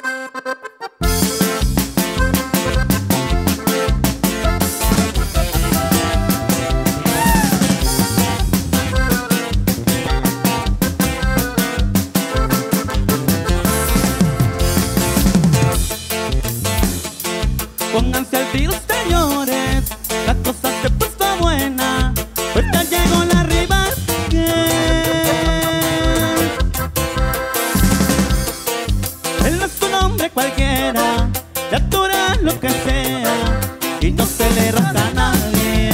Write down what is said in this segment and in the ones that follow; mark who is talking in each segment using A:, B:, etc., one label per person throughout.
A: Pónganse al tiro, señores, la cosa se puso buena, pues ya llegó la Ribarque. Él no es un hombre cualquiera, ya atura lo que sea y no se le rasta a nadie.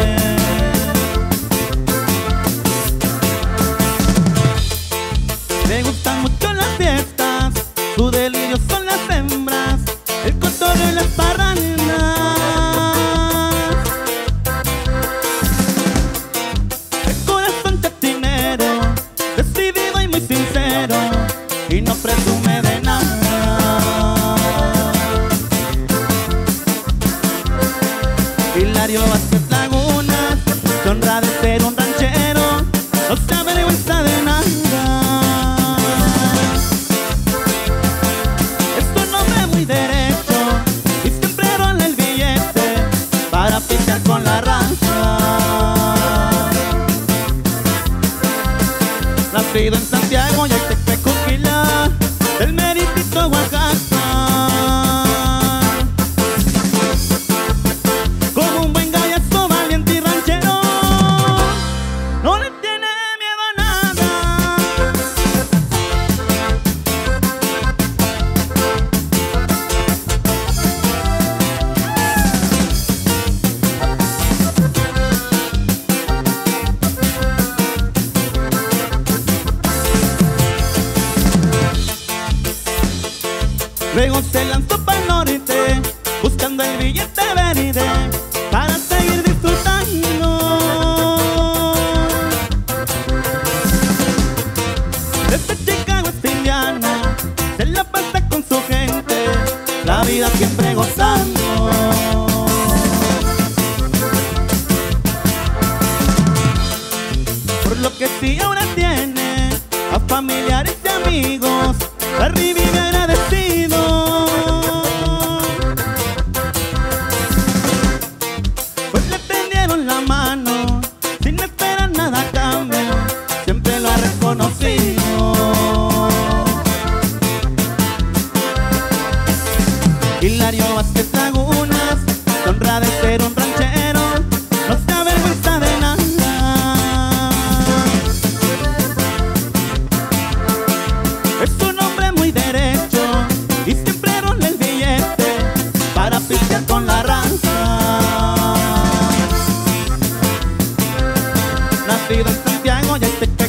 A: Le gustan mucho las fiestas, su delirio son las hembras, el cotorreo y las parrandas. El corazón chatinero, decidido y muy sincero, y no presume de nada. Hilario Vázquez Lagunas se honra de ser un ranchero, no se avergüenza de nada. Es un hombre muy derecho y siempre rola el billete para pichar con la raza. Nacido en Santiago y Aitepec, Coquila, del meritito Oaxaca. Como un buen gallazo valiente y ranchero, no le tiene miedo a nada. Luego se lanzó para el norte, buscando el billete verde para seguir disfrutando. Desde Chicago hasta Indiana, se la pasa con su gente, la vida siempre gozando. Por lo que sí ahora tiene a familiares y amigos, arriba y agradecido. Pues le tendieron la mano, sin esperar nada a cambio, siempre lo ha reconocido. Hilario Vázquez Lagunas se honra de ser un ranchero, no se avergüenza de nada. Es un hombre muy derecho y siempre rola el billete para pistear con la raza. Nacido en Santiago y Aitepec,